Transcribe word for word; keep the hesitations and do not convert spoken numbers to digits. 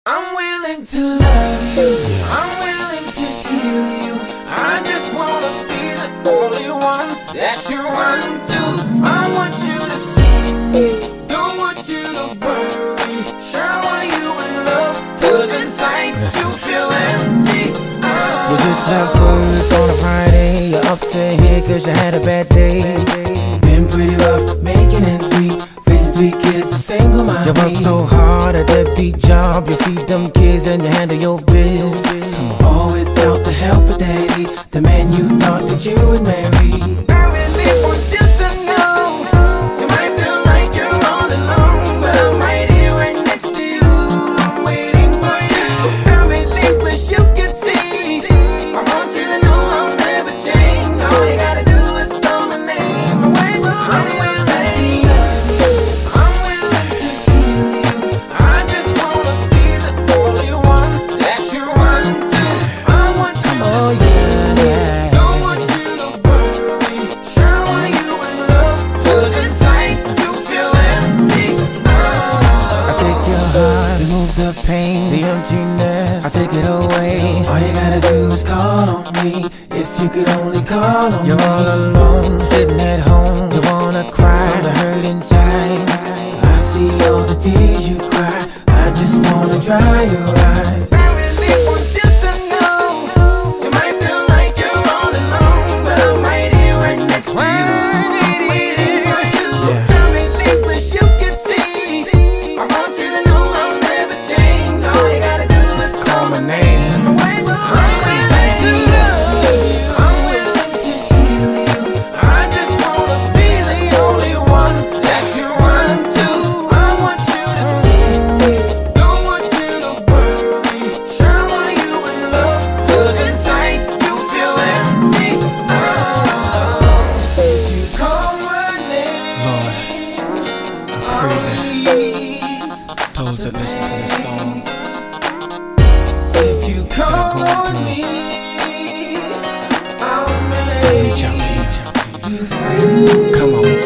I'm willing to love you, I'm willing to heal you. I just wanna be the only one that you run to. I want you to see me, don't want you to worry. Shower you in love, cause inside you feel empty. Oh. You just left work on a Friday, you're up to here cause you had a bad day. Been pretty rough, making ends meet, raising three kids, a single mom. You work so hard at that beat job, you feed them kids and you handle your bills. All without the help of daddy, the man you thought that you would marry. I really want you to know, you might feel like you're all alone, but I'm right here right next to you, I'm waiting for you. I really wish you could see, I want you to know I'll never change. All you gotta do is throw my name away. I'm willing to love you, I'm willing to heal you. I just wanna be the only one that you run to. I want you Oh to see yeah, me, yeah. don't want you to worry. Shower you in love, cause inside you feel empty. I Oh. take your heart, remove the pain, the emptiness, I take it away. All you gotta do is call on me, if you could only call on You're me. all alone, sitting at home, you wanna cry From the hurt inside, I see all the tears you cry, I just wanna dry your eyes. I really want you to know, you might feel like you're all alone, but I'm right here right next to you, I'm waiting for you. I really wish you could see, I want you to know I'll never change. All you gotta do is call my name. I'm willing to love you, I'm willing to heal you. I just wanna be the only one that you run to. I want you to see me, don't want you to worry. Shower you in love, cause inside you feel empty. Oh, if you call my name, I pray that please. those that listen to this song If you call going on through, me, I'll reach make out to you. you free. Come on.